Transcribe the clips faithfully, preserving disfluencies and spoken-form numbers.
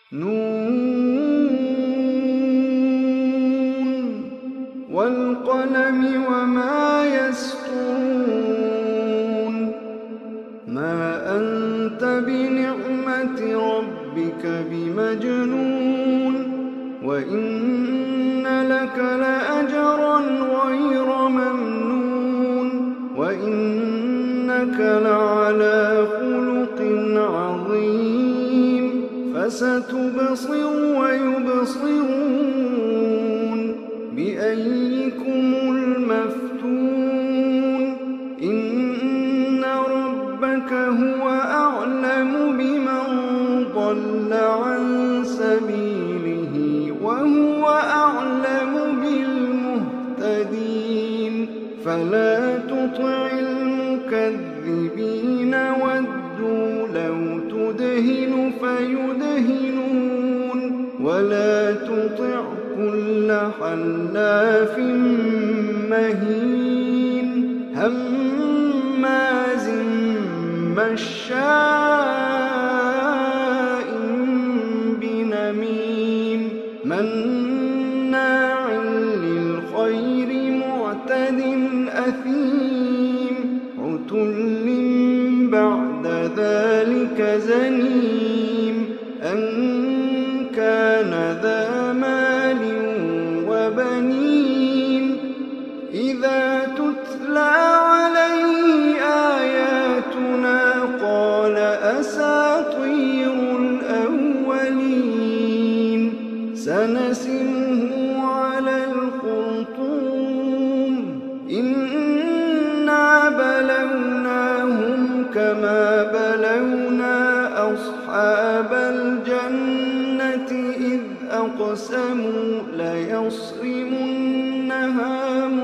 نون والقلم وما يسطرون ما أنت بنعمة ربك بمجنون وإن لك لأجرا غير ممنون وإنك لعلى خلق عظيم فستبصر ويبصرون بأيكم المفتون إن ربك هو أعلم بمن ضل عن سبيله وهو أعلم بالمهتدين فلا تطع المكذبين ودوا لو تدهن فيدهنون ولا تطع كل حلاف مهين هماز مشاء بنميم مناع للخير معتد أثيم عتل بعد ذلك زنيم أن كان ذا مال وبنين إذا تتلى عليه آياتنا قال أساطير الأولين سنسمه على الخرطوم إنا بلوناهم كما بلونا أصحاب الجنة إذ أقسموا ليصرمنها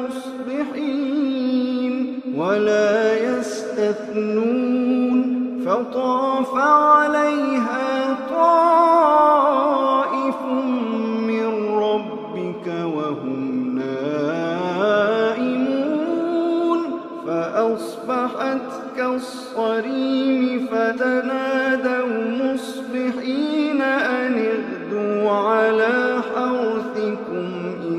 مصبحين ولا يستثنون فطاف عليها طائف من ربك وهم نائمون فأصبحت كالصريم فتنادوا مصبحين أن اغدوا على حرثكم إن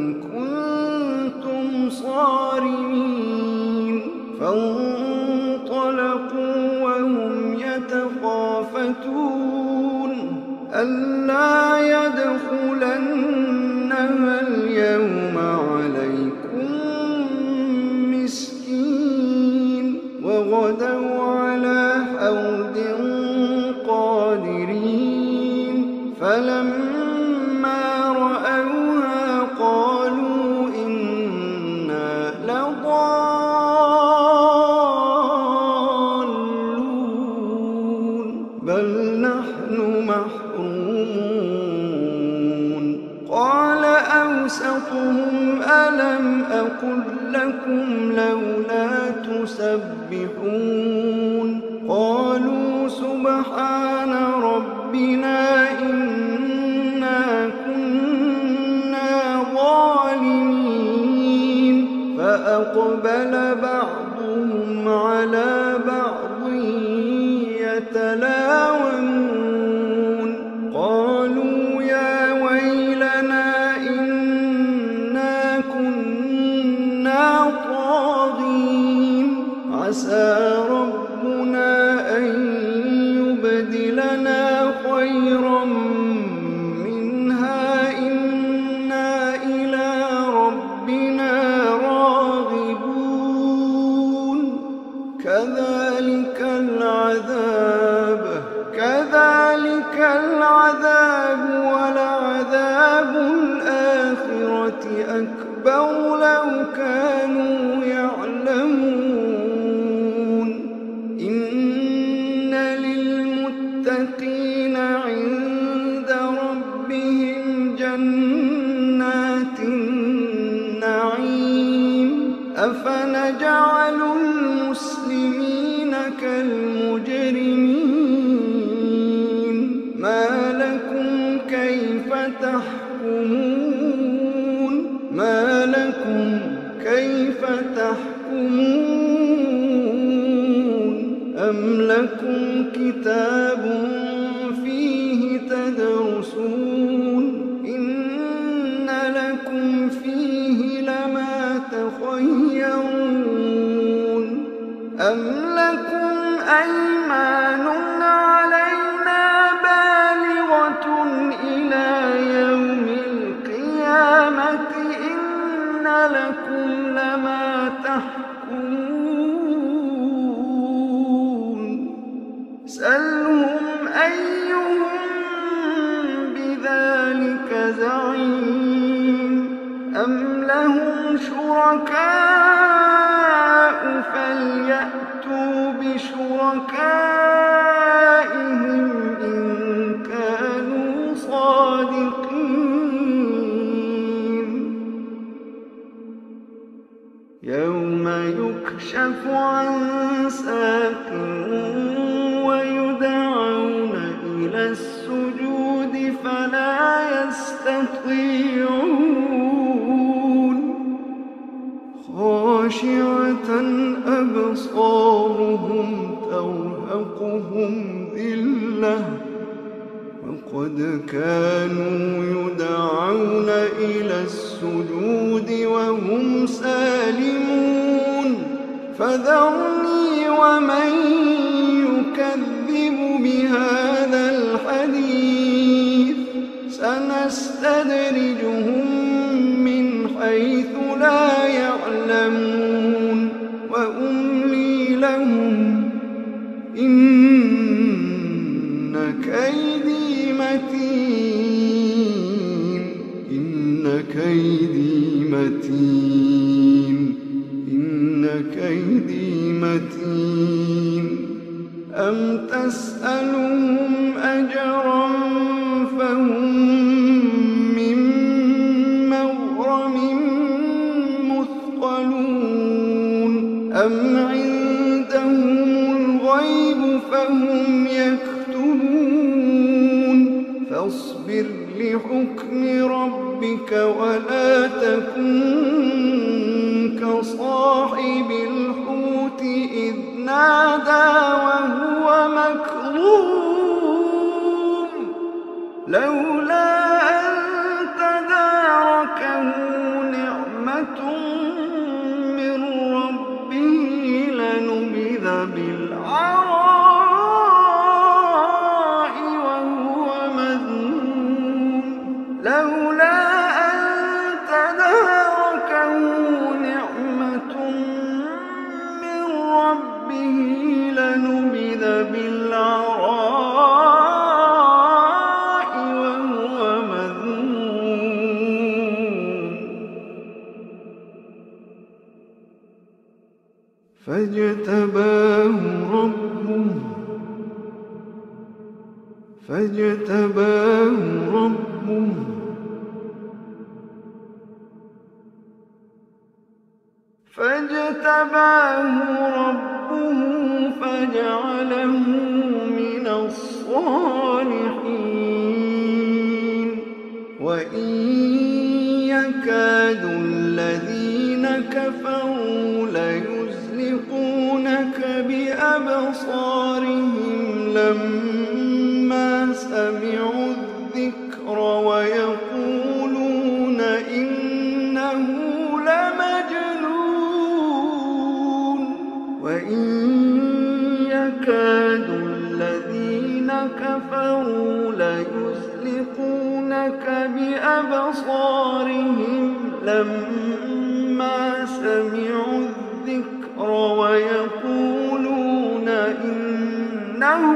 كنتم صارمين فانطلقوا وهم يتخافتون ألا يدخلنها اليوم عليكم مسكين وغدوا على حرد قادرين فلما رأوها قالوا إنا لضالون بل نحن محرومون قال أوسطهم ألم أقل لكم لولا تسبحون قالوا سبحان ربنا إنا كنا ظالمين فأقبل بعضهم على بعض يتلاومون قالوا يا ويلنا إنا كنا طاغين عسى ربنا أن يبدلنا خيرا منها إنا إلى ربنا راغبون كذلك العذاب كذلك العذاب ولعذاب الآخرة أكبر لو كانوا يعلمون إن للمتقين عند ربهم جنات النعيم أفنجعل المسلمين كالمجرمين ما لكم كيف تحكمون ما لكم كيف تحكمون أم لكم كتاب فيه تدرسون أيهم بذلك زعيم أم لهم شركاء فليأتوا بشركائهم إن كانوا صادقين يوم يكشف عن ساق ويدعون إلى السجود فلا يستطيعون خاشعة أبصارهم ترهقهم ذلة وقد كانوا يدعون إلى السجود وهم سالمون فذرني ومن يكذب بهذا الحديث سنستدرجهم من حيث لا يعلمون وأملي لهم إن كيدي متين إن كيدي متين إن كيدي متين أم تسألهم أجرا فهم من مغرم مثقلون أم عندهم الغيب فهم يكتبون فاصبر لحكم ربك ولا تكن كصاحب الحوت إذ نادى وهو مكظوم لولا أن تداركه نعمة من ربه لنبذ بالعراء وهو مذموم لولا أن تداركه نعمة من ربه لنبذ بالعراء وهو مذموم فاجتباه ربه فاجتباه ربه فاجتباه ربه فجعله من الصالحين وإن يكاد الذين كفروا ليزلقونك بأبصارهم لما سمعوا الذكر ويقولون إنه لمجنون وإن يكاد الذين كفروا ليزلقونك بأبصارهم لما سمعوا الذكر ويقولون إنه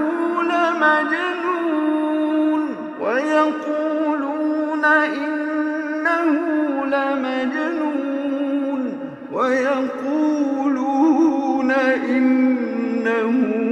لمجنون ويقولون إنه لمجنون ويقولون إنه